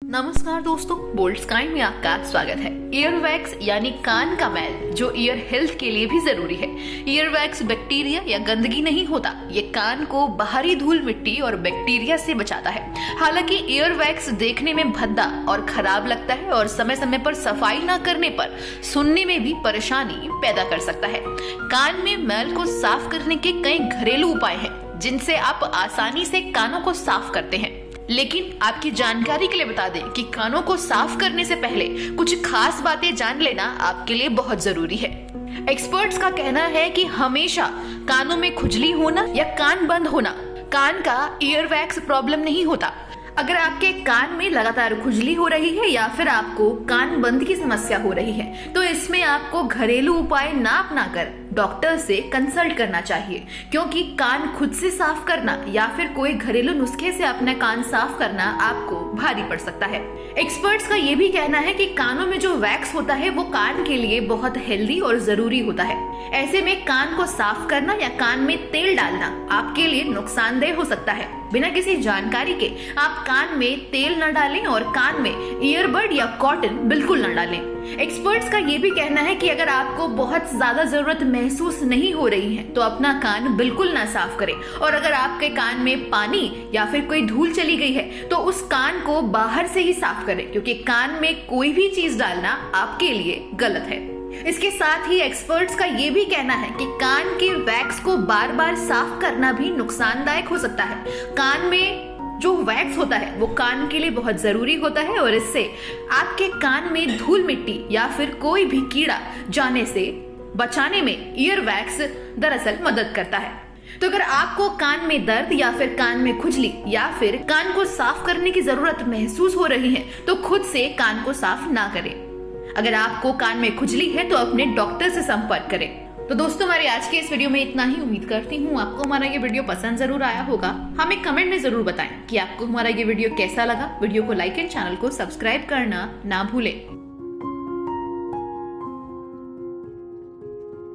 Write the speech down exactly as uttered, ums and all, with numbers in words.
नमस्कार दोस्तों, bold sky में आपका स्वागत है। ईयरवैक्स यानी कान का मैल जो ईयर हेल्थ के लिए भी जरूरी है। ईयरवैक्स बैक्टीरिया या गंदगी नहीं होता, ये कान को बाहरी धूल मिट्टी और बैक्टीरिया से बचाता है। हालांकि ईयरवैक्स देखने में भद्दा और खराब लगता है और समय समय पर सफाई न करने पर सुनने में भी परेशानी पैदा कर सकता है। कान में मैल को साफ करने के कई घरेलू उपाय हैं जिनसे आप आसानी से कानों को साफ करते हैं। लेकिन आपकी जानकारी के लिए बता दें कि कानों को साफ करने से पहले कुछ खास बातें जान लेना आपके लिए बहुत जरूरी है। एक्सपर्ट्स का कहना है कि हमेशा कानों में खुजली होना या कान बंद होना कान का ईयरवैक्स प्रॉब्लम नहीं होता। अगर आपके कान में लगातार खुजली हो रही है या फिर आपको कान बंद की समस्या हो रही है तो इसमें आपको घरेलू उपाय ना अपनाकर डॉक्टर से कंसल्ट करना चाहिए, क्योंकि कान खुद से साफ करना या फिर कोई घरेलू नुस्खे से अपने कान साफ करना आपको भारी पड़ सकता है। एक्सपर्ट्स का ये भी कहना है कि कानों में जो वैक्स होता है वो कान के लिए बहुत हेल्दी और जरूरी होता है। ऐसे में कान को साफ करना या कान में तेल डालना आपके लिए नुकसानदेह हो सकता है। बिना किसी जानकारी के आप कान में तेल न डालें और कान में ईयरबड या कॉटन बिल्कुल न डालें। एक्सपर्ट्स का ये भी कहना है कि अगर आपको बहुत ज्यादा जरूरत महसूस नहीं हो रही है तो अपना कान बिल्कुल ना साफ करें, और अगर आपके कान में पानी या फिर कोई धूल चली गई है तो उस कान को बाहर से ही साफ करें, क्योंकि कान में कोई भी चीज डालना आपके लिए गलत है। इसके साथ ही एक्सपर्ट्स का ये भी कहना है कि कान के वैक्स को बार बार साफ करना भी नुकसानदायक हो सकता है। कान में जो वैक्स होता है वो कान के लिए बहुत जरूरी होता है और इससे आपके कान में धूल मिट्टी या फिर कोई भी कीड़ा जाने से बचाने में ईयर वैक्स दरअसल मदद करता है। तो अगर आपको कान में दर्द या फिर कान में खुजली या फिर कान को साफ करने की जरूरत महसूस हो रही है तो खुद से कान को साफ ना करें। अगर आपको कान में खुजली है तो अपने डॉक्टर से संपर्क करें। तो दोस्तों, हमारे आज के इस वीडियो में इतना ही। उम्मीद करती हूँ आपको हमारा ये वीडियो पसंद जरूर आया होगा। हमें कमेंट में जरूर बताएं कि आपको हमारा ये वीडियो कैसा लगा। वीडियो को लाइक एंड चैनल को सब्सक्राइब करना ना भूलें।